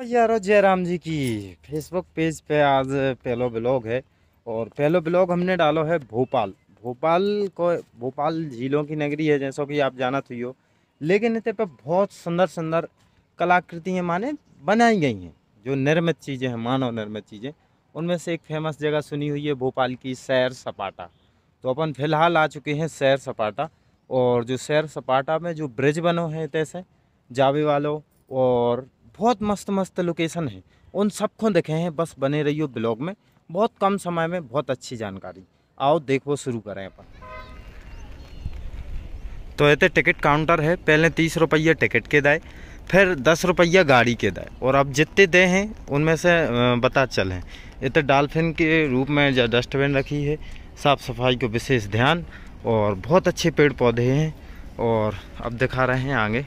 यारो जयराम जी की Facebook page पे आज पहलो ब्लॉग है। और पहलो ब्लॉग हमने डालो है भोपाल। भोपाल को भोपाल झीलों की नगरी है, जैसा कि आप जाना तो हो। लेकिन इतने पे बहुत सुंदर सुंदर कलाकृतियाँ माने बनाई गई हैं, जो निर्मित चीज़ें हैं, मानव निर्मित चीज़ें। उनमें से एक फेमस जगह सुनी हुई है भोपाल की सैर सपाटा। तो अपन फिलहाल आ चुके हैं सैर सपाटा। और जो सैर सपाटा में जो ब्रिज बनो है तैसे जावे वालों, और बहुत मस्त मस्त लोकेशन है, उन सबको देखे हैं। बस बने रहियो ब्लॉग में, बहुत कम समय में बहुत अच्छी जानकारी। आओ देखो, शुरू करें अपन। तो ये टिकट काउंटर है। पहले 30 रुपया टिकट के दाए, फिर 10 रुपया गाड़ी के दाए, और अब जितने दे हैं उनमें से बता चलें। इतने डॉल्फिन के रूप में जो डस्टबिन रखी है, साफ़ सफाई को विशेष ध्यान, और बहुत अच्छे पेड़ पौधे हैं। और अब दिखा रहे हैं आगे,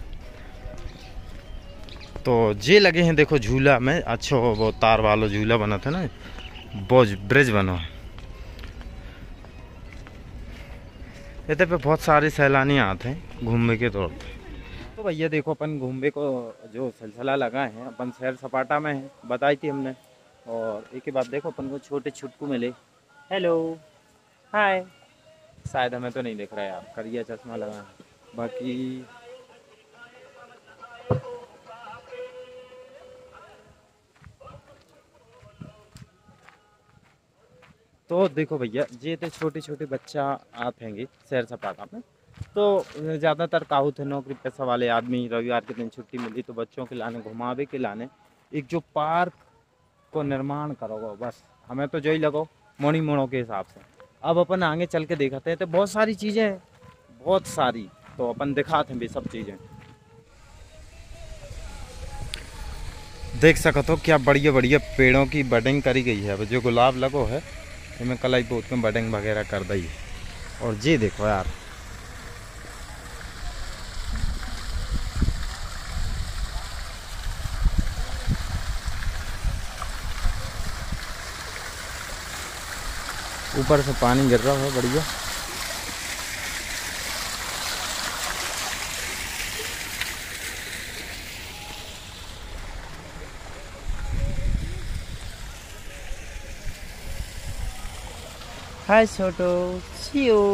तो ये लगे हैं देखो झूला में। अच्छा, वो तार वाला झूला बना था ना, वो ब्रिज बना है। इतने पे बहुत सारे सैलानी आते हैं घूमने के तौर पे। तो भैया देखो, अपन घूमने को जो सिलसिला लगा है, अपन सैर सपाटा में है, बताई थी हमने। और एक ही बात देखो, अपन को छोटे छुटकू मिले। Hello, hi. शायद हमें तो नहीं दिख रहा है यार, करिया चश्मा लगा है। बाकी तो देखो भैया, ये तो छोटे छोटे बच्चा आते हैं सैर सपाटा में। तो ज़्यादातर का होते नौकरी पेशा वाले आदमी, रविवार के दिन छुट्टी मिली तो बच्चों के लाने, घुमावे के लाने एक जो पार्क को निर्माण करोगे, बस हमें तो जो ही लगो मोड़ी मोड़ों के हिसाब से। अब अपन आगे चल के दिखाते हैं, तो बहुत सारी चीज़ें हैं, बहुत सारी। तो अपन दिखाते हैं भी सब चीज़ें। देख सकते हो क्या बढ़िया बढ़िया पेड़ों की बडिंग करी गई है। अब जो गुलाब लगो है, इसमें कलाई पोत में बडिंग वगैरह कर दी है। और ये देखो यार, ऊपर से पानी गिर रहा है बढ़िया। हाय छोटो, सी यू।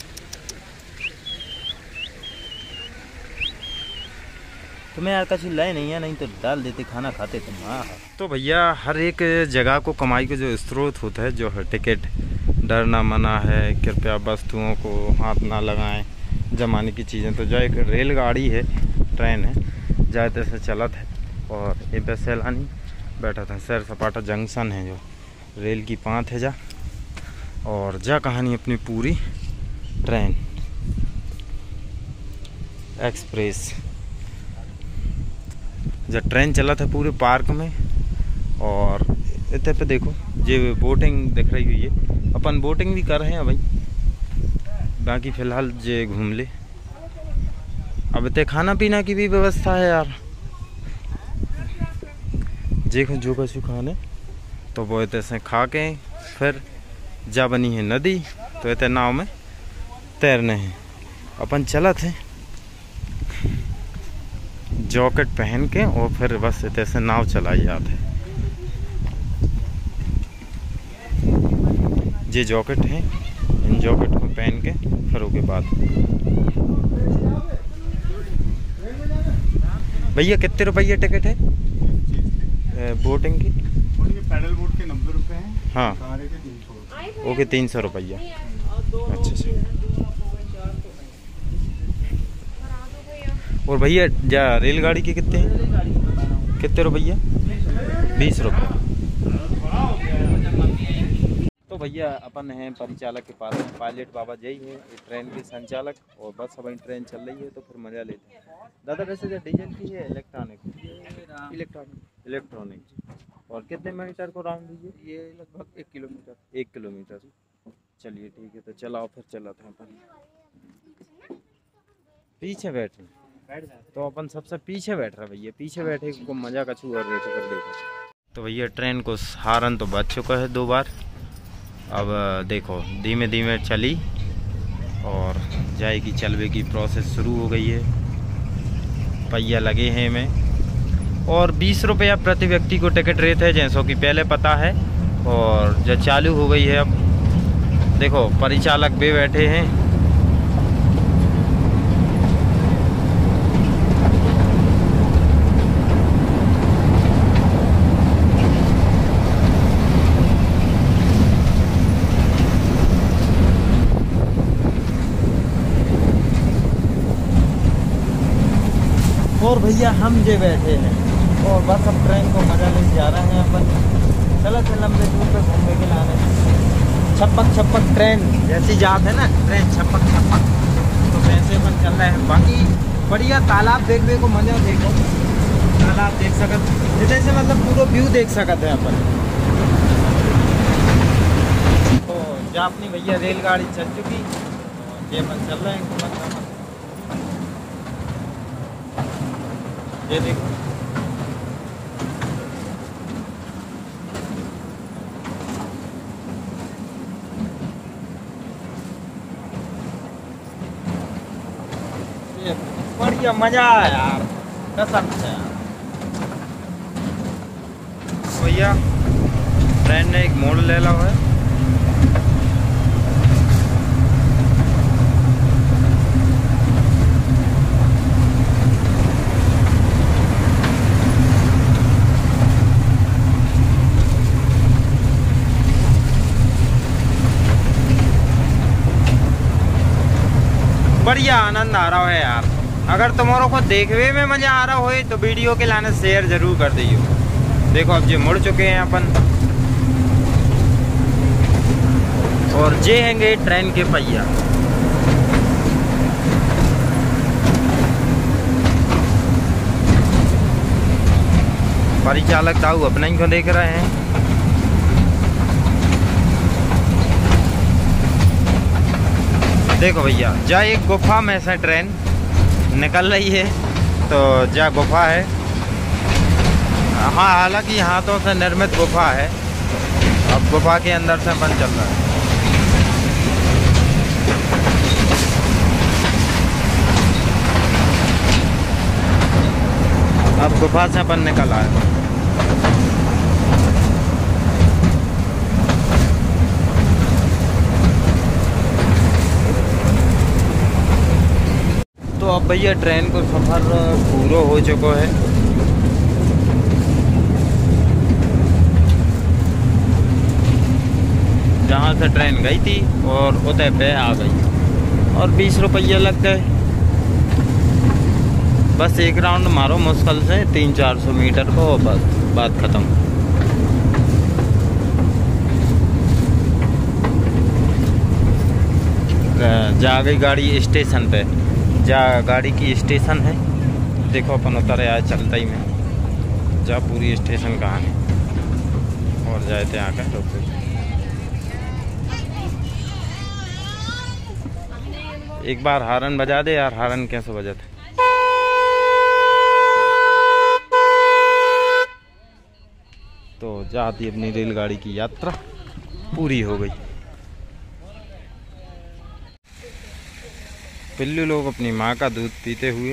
तुम्हें यार कछु लाए नहीं है, नहीं तो डाल देते, खाना खाते तुम। हाँ। तो भैया हर एक जगह को कमाई का जो स्रोत होता है, जो है टिकट। डरना मना है, कृपया वस्तुओं को हाथ ना लगाएं, जमाने की चीज़ें। तो जो एक रेलगाड़ी है, ट्रेन है, जाते से चलत है। और ये पे सैलानी बैठा था। सैर सपाटा जंक्शन है, जो रेल की पाँत है जा। और जा कहानी अपनी पूरी ट्रेन एक्सप्रेस, जब ट्रेन चला था पूरे पार्क में। और इतने पे देखो ये बोटिंग दिख रही हुई है, अपन बोटिंग भी कर रहे हैं भाई। बाकी फ़िलहाल ये घूम ले। अब इतने खाना पीना की भी व्यवस्था है यार। देखो जो कछु खाने, तो वो इतने से खा के फिर जा बनी है नदी, तो इतने नाव में तैरने हैं। अपन चला थे जॉकेट पहन के, और फिर बस इतने से नाव चलाई जाते। ये जॉकेट है, इन जॉकेट को पहन के फिर उसके बाद। भैया कितने रुपये टिकट है बोटिंग की? पैडल बोट के 90 रुपये हैं। हाँ, सहारे के 300। ओके, 300 रुपया। अच्छा अच्छा। और भैया जा रेलगाड़ी के कितने हैं, कितने रुपये? 20 रुपये। तो भैया अपन हैं परिचालक के पास में, पायलट बाबा जय है ये ट्रेन के संचालक। और बस अब ट्रेन चल रही है, तो फिर मज़ा लेते हैं। दादा वैसे जो डीजल की है इलेक्ट्रॉनिक? इलेक्ट्रॉनिक। और कितने मीटर को राउंड दीजिए? ये लगभग 1 किलोमीटर। 1 किलोमीटर। चलिए ठीक है, तो चलाओ फिर चलाते हैं अपन। पीछे बैठे, तो अपन सबसे पीछे बैठ रहा भैया। पीछे बैठे को मज़ा का छू और रेट कर देखो। तो भैया ट्रेन को हारन तो बज चुका है 2 बार। अब देखो धीमे धीमे चली और जाएगी, चलवे की प्रोसेस शुरू हो गई है। पहिया लगे हैं में। और 20 रुपया प्रति व्यक्ति को टिकट रेट है, जैसो कि पहले पता है। और जो चालू हो गई है अब, देखो परिचालक भी बैठे हैं। और भैया हम जे बैठे हैं और बस अब ट्रेन को मजा ले जा रहे हैं अपन। चलो लंबे दूर पे घूमने के लाने छपक ट्रेन जैसी जात है ना, ट्रेन छपक तो वैसे अपन चल रहे हैं। बाकी बढ़िया तालाब देखने को मजा, देखो तालाब देख सकत, जैसे मतलब पूरा व्यू देख सकते हैं अपन। तो जा अपनी भैया रेलगाड़ी चल चुकी और ये अपन चल रहे हैं घूमत। ये देखो ये बढ़िया मजा है यार, कसम से यार। भैया ट्रेन ने एक मोड़ ले ला है। बढ़िया आनंद आ रहा है यार। अगर तुम्हारों को देखने में मजा आ रहा हो तो वीडियो के लाने शेयर जरूर कर दियो। देखो अब ये मुड़ चुके हैं अपन और ये हैंगे ट्रेन के पहिया। परिचालक ताऊ अपना ही को देख रहे हैं। देखो भैया जा एक गुफा में से ट्रेन निकल रही है, तो जा गुफा है। हाँ हालांकि हाथों से निर्मित गुफा है। अब गुफा के अंदर से अपन चल रहा है। अब गुफा से अपन निकल आए। तो अब भैया ट्रेन को सफ़र पूरा हो चुका है। जहाँ से ट्रेन गई थी और उतने पे आ गई और 20 रुपये लग गए। बस एक राउंड मारो मुश्किल से 300-400 मीटर को, बस बात ख़त्म। जा गई गाड़ी स्टेशन पे। जा गाड़ी की स्टेशन है, देखो अपन उतर आए चलता ही में। जा पूरी स्टेशन कहाँ है और जाए थे यहाँ का तो एक बार हारन बजा दे यार। हारन कैसे बजाते? तो जाती अपनी रेलगाड़ी की यात्रा पूरी हो गई। पिल्लू लोग अपनी माँ का दूध पीते हुए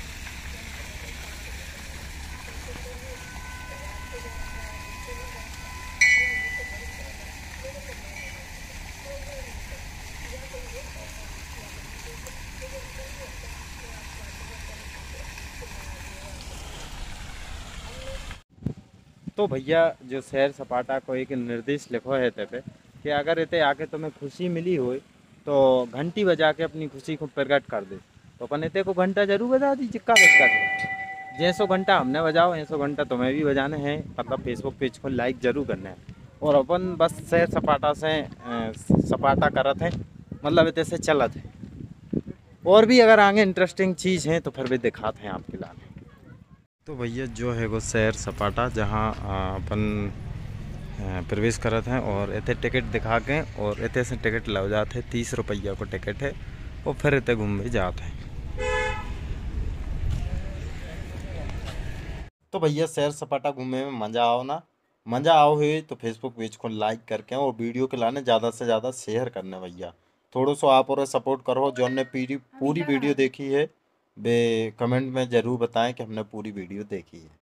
तो भैया जो सैर सपाटा को एक निर्देश लिखो है ते पे कि अगर इते आके तुम्हें खुशी मिली हो तो घंटी बजा के अपनी खुशी को प्रकट कर दे। तो अपन इते को घंटा जरूर बजा दी, चिक्का बजता है। जैसो घंटा हमने बजाओ ऐसो घंटा तुम्हें भी बजाने हैं। मतलब फेसबुक पेज को लाइक जरूर करना है। और अपन बस सैर सपाटा से सपाटा करत है, मतलब इतने से चलत है। और भी अगर आगे इंटरेस्टिंग चीज़ है तो फिर भी दिखाते हैं आपके लाने। तो भैया जो है वो सैर सपाटा जहाँ अपन प्रवेश करते हैं और इतने टिकट दिखा के और इतने से टिकट लग जाते हैं। 30 रुपया को टिकट है और फिर इतने घूम भी जाते हैं। तो भैया सैर सपाटा घूमने में मज़ा आओ ना, मज़ा आओ है तो फेसबुक पेज को लाइक करके और वीडियो के लाने ज़्यादा से ज़्यादा शेयर करने भैया। थोड़ा सा आप और सपोर्ट करो। जो हमने पूरी वीडियो देखी है वे कमेंट में ज़रूर बताएं कि हमने पूरी वीडियो देखी है।